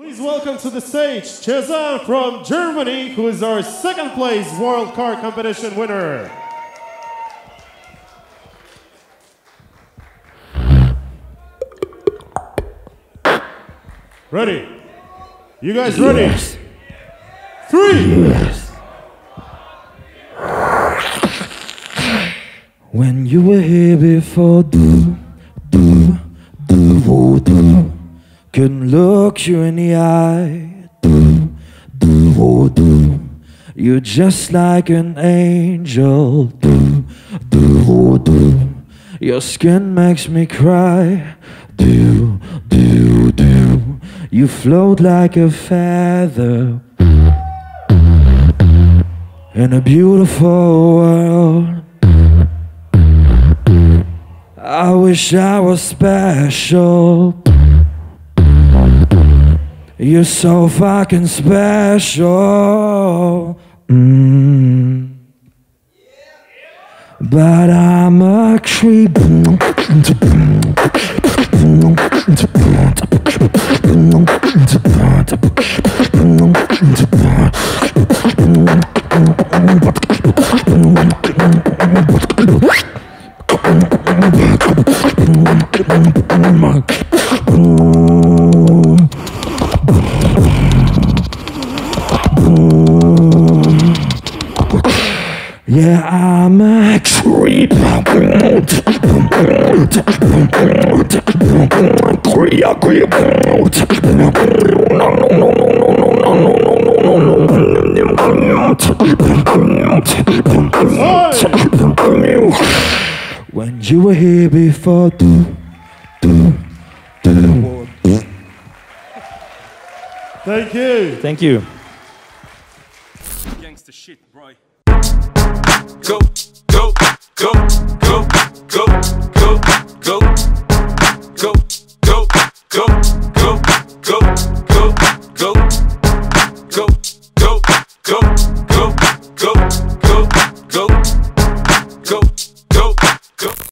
Please welcome to the stage Cezanne from Germany, who is our second place World Car Competition winner. Ready? You guys ready? Yes. 3! Yes. When you were here before, couldn't look you in the eye, you're just like an angel, your skin makes me cry, you float like a feather in a beautiful world. I wish I was special. You're so fucking special. But I'm a creep. Yeah, I'm a creep. When you were here before, Thank you. Thank you. Gangsta shit, bro. Go, go, go, go, go, go, go, go, go, go, go, go, go, go, go, go, go.